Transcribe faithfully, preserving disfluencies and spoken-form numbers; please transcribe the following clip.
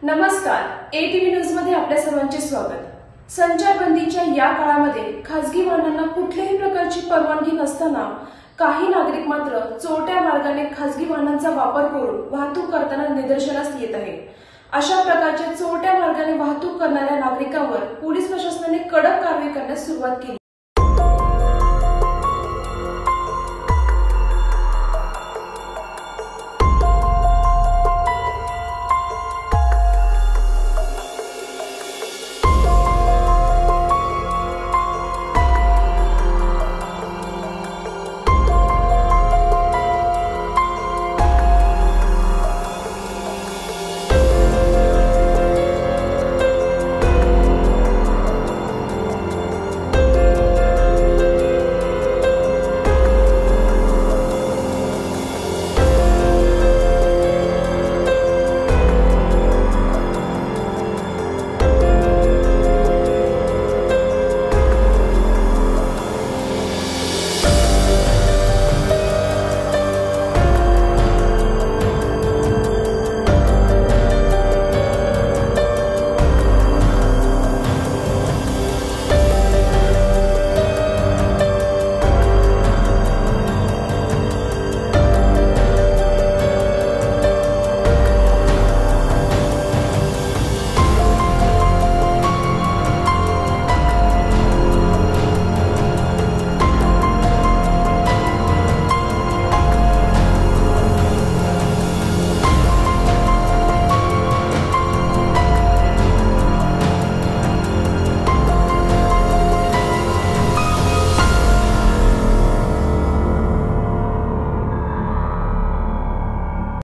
नमस्कार, ATV news मध्ये आपल्या सर्वांचे स्वागत। संचारबंदीच्या या काळामध्ये खासगी वाहनांना कुठल्याही प्रकारची परवानगी नसताना काही नागरिक मात्र चोरट्या मार्गाने खासगी वाहनांचा वापर करून वाहतूक करताना निदर्शनास येत आहे। अशा प्रकारच्या चोरट्या मार्गाने वाहतूक करणाऱ्या नागरिकांवर पोलीस प्रशासनाने कडक कारवाई करण्यास सुरुवात केली